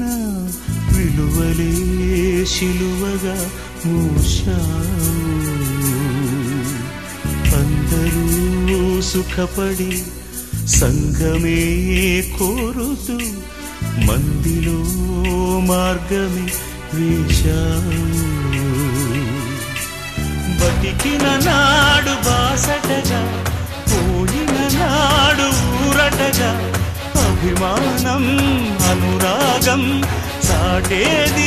విలువలే శిలువగా మూశావు. అందరూ సుఖపడి సంగమే కోరుతూ మందిలో మార్గమే వేశావు. బతికిన నాడు బాసటగా పోయిన నాడు ఊరటగా అభిమానం అనురాగం సాటేది.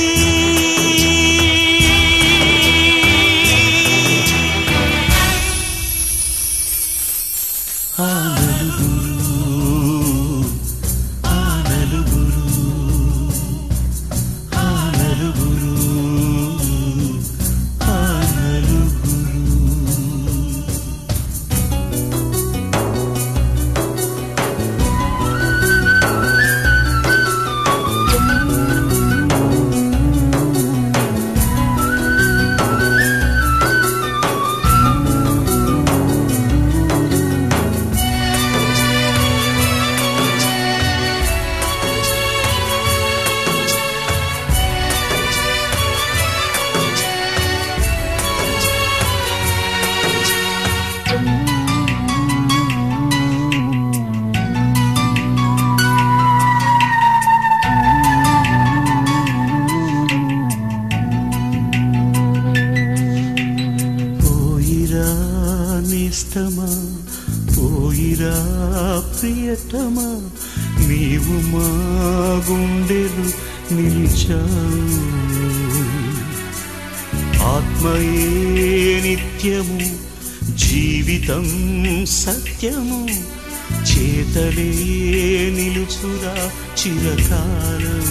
పోయిరా ప్రియతమా నీవు మా గుండెలు నిలిచావు. ఆత్మయే నిత్యము జీవితం సత్యము చేతలే నిలుచురా చిరకాలం.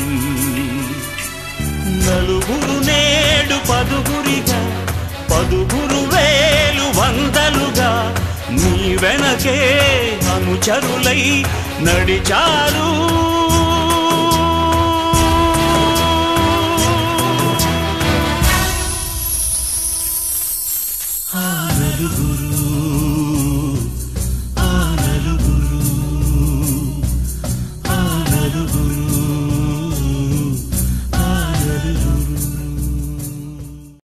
నలుగురు నేడు పదుగురిగా పదుగురు వేలు వందలుగా నీ వెనకే అనుచరులై నడిచారు.